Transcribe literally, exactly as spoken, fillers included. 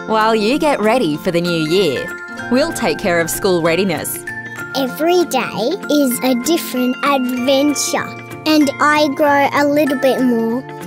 While you get ready for the new year, we'll take care of school readiness. Every day is a different adventure, and I grow a little bit more